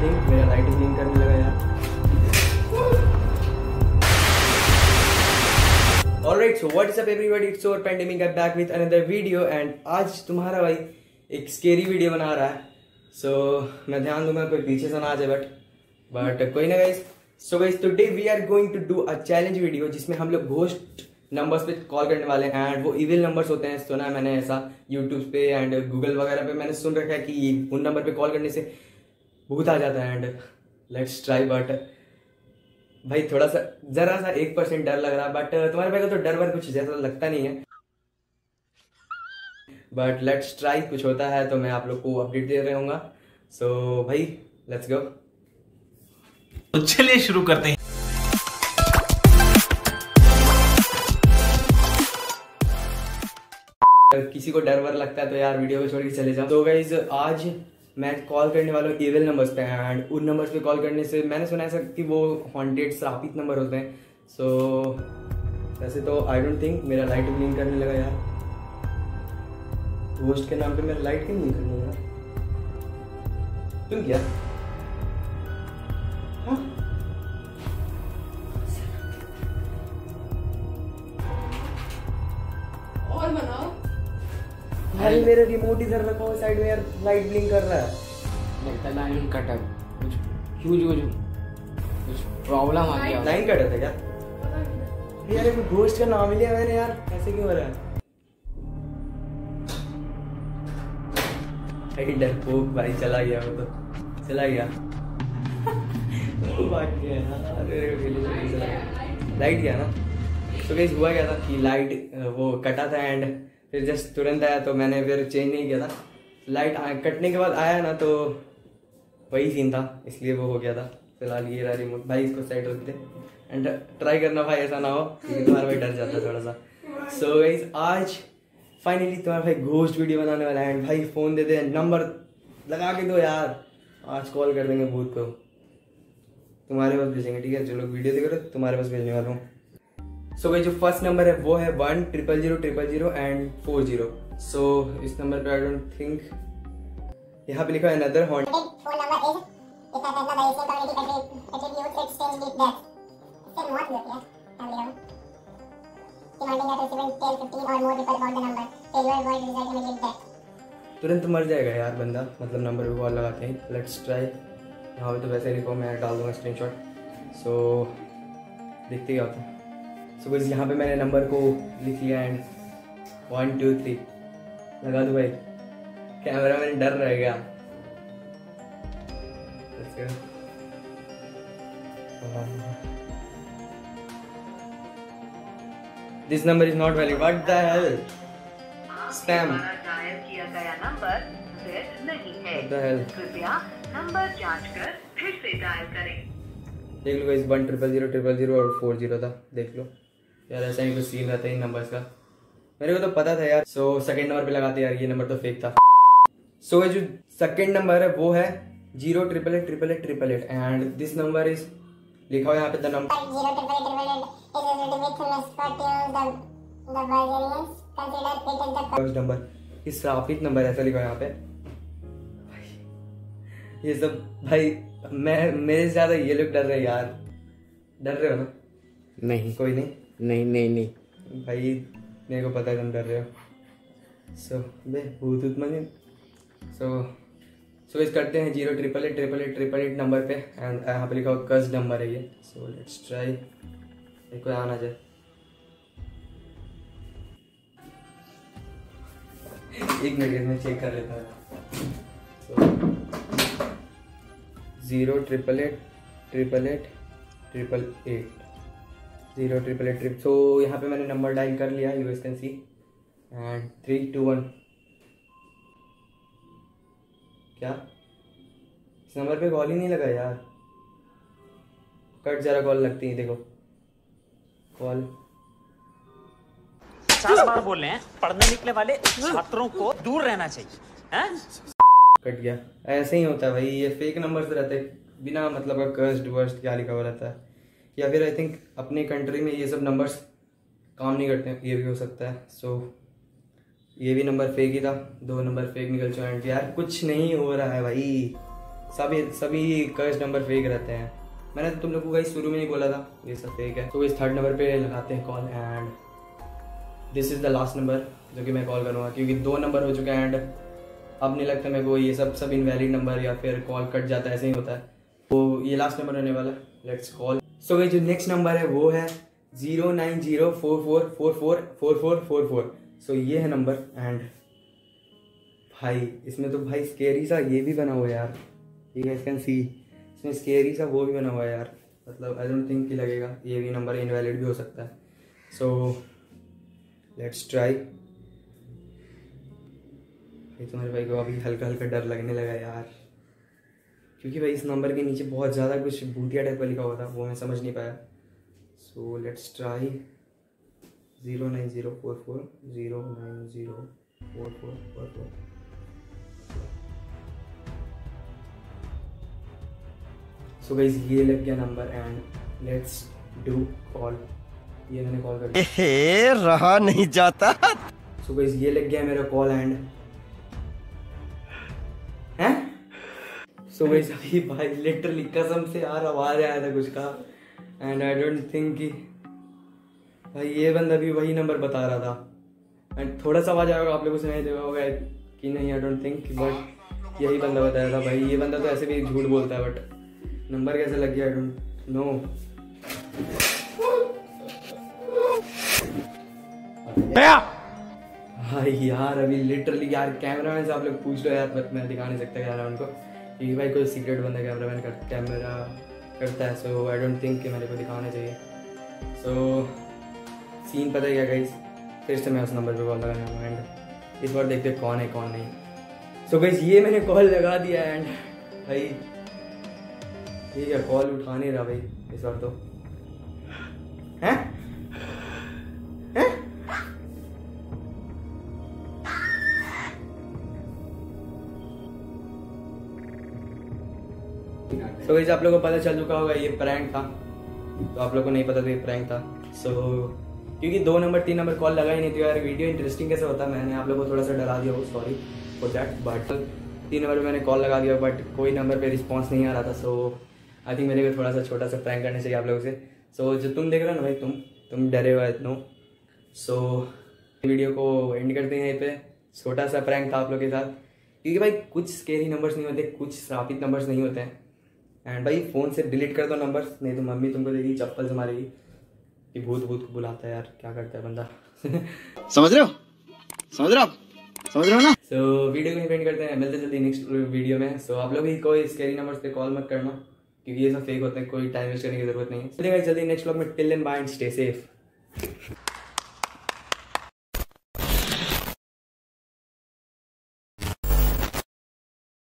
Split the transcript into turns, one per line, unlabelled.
Think मेरा light blink करने लगा यार। Alright, so what is up everybody? It's your pandemic. I'm back with another video and आज तुम्हारा भाई एक स्केरी वीडियो बना रहा है। So मैं ध्यान दूंगा कोई पीछे से ना आ जाए बट कोई ना guys. So guys, today we are going to do a challenge video जिसमें हम लोग घोस्ट नंबर्स पे कॉल करने वाले हैं एंड वो इविल नंबर्स होते हैं। सुना है मैंने ऐसा यूट्यूब पे एंड गूगल वगैरह पे मैंने सुन रखा है कि उन नंबर पे कॉल करने से भूत आ जाता है एंड लेट्स ट्राई। बट भाई थोड़ा सा जरा सा 1% डर लग रहा है बट तुम्हारे भाई को तो डर वर कुछ जैसा लगता नहीं है। बट लेट्स ट्राई, कुछ होता है तो मैं आप लोग को अपडेट दे रहा हूँ। सो भाई लेट्स गो।
तो चलिए शुरू करते हैं।
किसी को डर वर लगता है तो यार वीडियो को छोड़ के चले जाओ। तो गाइज आज मैं कॉल करने वाला हूँ इविल नंबर्स पे एंड उन नंबर्स पे कॉल करने से मैंने सुना है कि वो हॉन्टेड श्रापित नंबर होते हैं। सो वैसे तो आई डोंट थिंक मेरा लाइट ब्लिंक करने लगा यार। घोस्ट के नाम पे मेरा लाइट क्यों नहीं करने लगा? तुम क्या? हाँ?
और बनाओ
भाई मेरा रिमोट इधर रखा हुआ साइड में यार, लाइट ब्लिंक कर रहा है।
लगता लाइन कटा, कुछ प्रॉब्लम आ गया।
लाइन कटा था क्या? यार ये घोस्ट का नाम लिया मैंने यार, ऐसे क्यों हो रहा है? डरपोक भाई चला गया, वो तो चला गया। वो भाग गया यार, लाइट गया ना। तो गाइस हुआ क्या था कि लाइट वो कटा था एंड फिर जस्ट तुरंत आया तो मैंने फिर चेंज नहीं किया था। लाइट कटने के बाद आया ना तो वही सीन था, इसलिए वो हो गया था। फिलहाल ये रहा रिमोट। भाई इसको साइड रख दे एंड ट्राई करना भाई ऐसा ना हो क्योंकि तुम्हारा भाई डर जाता है थोड़ा सा। सो गाइस आज फाइनली तुम्हारा भाई घोस्ट वीडियो बनाने वाला है एंड भाई फोन दे दे, नंबर लगा के दो यार, आज कॉल कर देंगे भूत को। तुम्हारे पास भेजेंगे, ठीक है? जो लोग वीडियो देख रहे हो तुम्हारे पास भेजने वाला हूँ। सो भाई जो फर्स्ट नंबर है वो है 1000000 एंड 40। सो इस नंबर पे आई डोंट थिंक, यहाँ पे लिखा है अनदर हॉन्टेड फोन नंबर तुरंत मर जाएगा यार बंदा, मतलब नंबर पे कॉल लगाते हैं। Let's try. यहाँ पे तो वैसे लिखो, मैं डाल दूंगा स्क्रीनशॉट। सो देखते क्या होता है। सो बस यहाँ पे मैंने नंबर को लिख लिया एंड 1 2 3 लगा दो भाई। कैमरा मैन डर रहेगा। This number is not valid. What the hell? Spam.
Dial किया गया नंबर वैध नहीं है।
What the hell?
कृपया नंबर जांच कर फिर से डायल करें।
देख लो इस 1000000 और 40 था, देख लो यार। ऐसा ही कुछ सीन रहता है इन नंबर्स का, मेरे को तो पता था यार। सो सेकंड नंबर पे लगाते यार, ये नंबर तो फेक था। सो जो सेकंड नंबर है वो है 0888888 एंड दिस नंबर इज लिखा हुआ यहाँ पे द नंबर इस श्रापित नंबर ऐसा लिखा है यहाँ पे। ये सब भाई मैं मेरे से ज्यादा ये लोग डर रहे हैं यार। डर रहे हो ना?
नहीं
कोई नहीं
नहीं
भाई, मेरे को पता है तुम डर रहे हो। सो बे भूत मनी। सो इस करते हैं 0888888 नंबर पे एंड यहाँ पे लिखा हुआ कस नंबर है ये। सो लेट्स ट्राई, कोई आना जाए। एक मिनट में चेक कर लेता हूँ। सो 0888888 सो यहाँ पे मैंने नंबर डायल कर लिया, यू कैन सी एंड 3 2 1। क्या इस नंबर पे कॉल ही नहीं लगा यार? कट जरा, कॉल लगती है, देखो कॉल।
50 बार बोल रहे हैं पढ़ने निकले वाले छात्रों को दूर रहना चाहिए हैं?
कट गया। ऐसे ही होता है भाई, ये फेक नंबर्स रहते हैं, बिना मतलब का कर्स्ड वर्स्ट क्या लिखा हुआ रहता है। या फिर आई थिंक अपने कंट्री में ये सब नंबर्स काम नहीं करते हैं, ये भी हो सकता है। सो ये भी नंबर फेक ही था, 2 नंबर फेक निकल चुके हैं यार। कुछ नहीं हो रहा है भाई, सभी कर्स नंबर फेक रहते हैं। मैंने तो तुम लोगों को गाइस शुरू में नहीं बोला था ये सब फेक है। तो इस थर्ड नंबर पे लगाते हैं call and this is the last number जो कि मैं कॉल करूँगा, क्योंकि 2 नंबर हो चुके हैं एंड अब नहीं लगता मेरे को ये सब इनवैलिड नंबर या फिर कॉल कट जाता है, ऐसे ही होता है। तो ये लास्ट नंबर होने वाला है, लेट्स कॉल। सो गाइस जो नेक्स्ट नंबर है वो है 09044444444। सो ये है नंबर एंड भाई इसमें तो भाई स्केरी सा ये भी बना हुआ है यार, यू गाइस कैन सी इसमें स्केरी सा वो भी बना हुआ है यार, मतलब आई डोंट थिंक कि लगेगा ये भी नंबर इनवैलिड भी हो सकता है। So let's try. तुम्हारे भाई को अभी हल्का हल्का डर लगने लगा यार, क्योंकि भाई इस नंबर के नीचे बहुत ज़्यादा कुछ भूतिया टाइप का लिखा हुआ था, वो मैं समझ नहीं पाया। So let's try 09044090444। So guys ये लग गया number and let's do call. ये मैंने कॉल कर दिया,
रहा नहीं जाता।
सो गाइस ये लग गया मेरा कॉल एंड हैं। सो गाइस अभी भाई लिटरली कसम से यार आवाज आया था कुछ का एंड आई डोंट थिंक कि भाई ये बंदा भी वही नंबर बता रहा था एंड थोड़ा सा आवाज आएगा आप लोगों को सुनाई देगा होगा कि नहीं, आई डोंट थिंक, बट यही बंदा बताया था। भाई ये बंदा तो ऐसे भी झूठ बोलता है, बट नंबर कैसे लग गया आई डोंट नो। भाई यार अभी लिटरली यार कैमरामैन से आप लोग पूछ लो यार, बट मैं दिखा नहीं सकता यार उनको, क्योंकि भाई कोई सीक्रेट बंदा कैमरामैन कैमरा करता है। सो आई डोंट थिंक कि मेरे को दिखाना चाहिए। सो सीन पता है क्या गाइस, फिर से मैं उस नंबर पे कॉल लगाऊंगा एंड इस बार देखते कौन है कौन नहीं। सो गाइस ये मैंने कॉल लगा दिया एंड भाई ठीक है कॉल उठा नहीं रहा भाई इस बार तो हैं। तो गाइस आप लोगों को पता चल चुका होगा ये प्रैंक था, तो आप लोगों को नहीं पता था ये प्रैंक था। सो क्योंकि 2 नंबर 3 नंबर कॉल लगा ही नहीं, तो यार वीडियो इंटरेस्टिंग कैसे होता, मैंने आप लोगों को थोड़ा सा डरा दिया हो, sorry for that. But 3 number पे मैंने कॉल लगा दिया बट कोई नंबर पे रिस्पॉन्स नहीं आ रहा था। सो आई थिंक मेरे को थोड़ा सा छोटा सा प्रैंक करना चाहिए आप लोगों से। सो जो तुम देख रहे हो ना भाई, तुम डरे हुए नो। सो वीडियो को एंड करते हैं यहीं पे, छोटा सा प्रैंक था आप लोग के साथ, क्योंकि भाई कुछ स्केरी नंबर्स नहीं होते, कुछ श्रापित नंबर्स नहीं होते हैं एंड भाई फ़ोन से डिलीट कर दो नंबर्स, नहीं तो मम्मी तुमको देगी चप्पल से मारेगी कि भूत को बुलाता है यार, क्या करता है बंदा।
समझ रहे हो ना।
सो वीडियो को एंड करते हैं, मिलते जल्दी नेक्स्ट वीडियो में। सो आप लोग भी कोई स्केरी नंबर्स पे कॉल मत करना, क्योंकि ये सब फेक होते हैं, कोई टाइम वेस्ट करने की जरूरत नहीं है। जल्दी नेक्स्ट व्लॉग में, till then bye and stay safe.